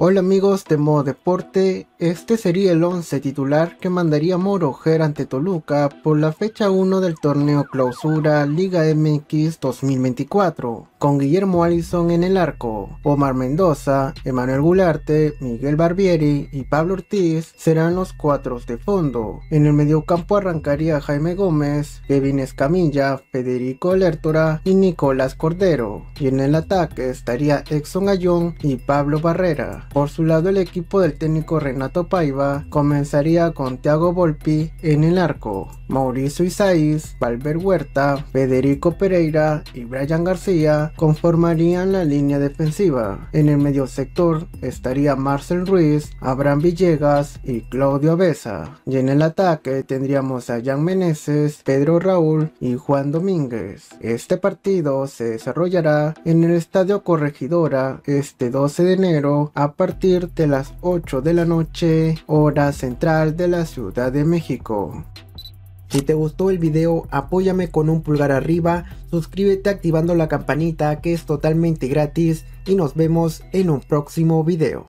Hola amigos de Modo Deporte, este sería el 11 titular que mandaría Moroger ante Toluca por la fecha 1 del torneo Clausura Liga MX 2024, con Guillermo Allison en el arco. Omar Mendoza, Emanuel Gularte, Miguel Barbieri y Pablo Ortiz serán los cuatros de fondo. En el mediocampo arrancaría Jaime Gómez, Kevin Escamilla, Federico Lertora y Nicolás Cordero, y en el ataque estaría Exxon Ayón y Pablo Barrera. Por su lado, el equipo del técnico Renato Paiva comenzaría con Thiago Volpi en el arco, Mauricio Isais, Valver Huerta, Federico Pereira y Brian García conformarían la línea defensiva. En el medio sector estaría Marcel Ruiz, Abraham Villegas y Claudio Abesa, y en el ataque tendríamos a Jan Meneses, Pedro Raúl y Juan Domínguez. Este partido se desarrollará en el Estadio Corregidora este 12 de enero a partir de las 8 de la noche, hora central de la Ciudad de México. Si te gustó el video, apóyame con un pulgar arriba, suscríbete activando la campanita que es totalmente gratis y nos vemos en un próximo video.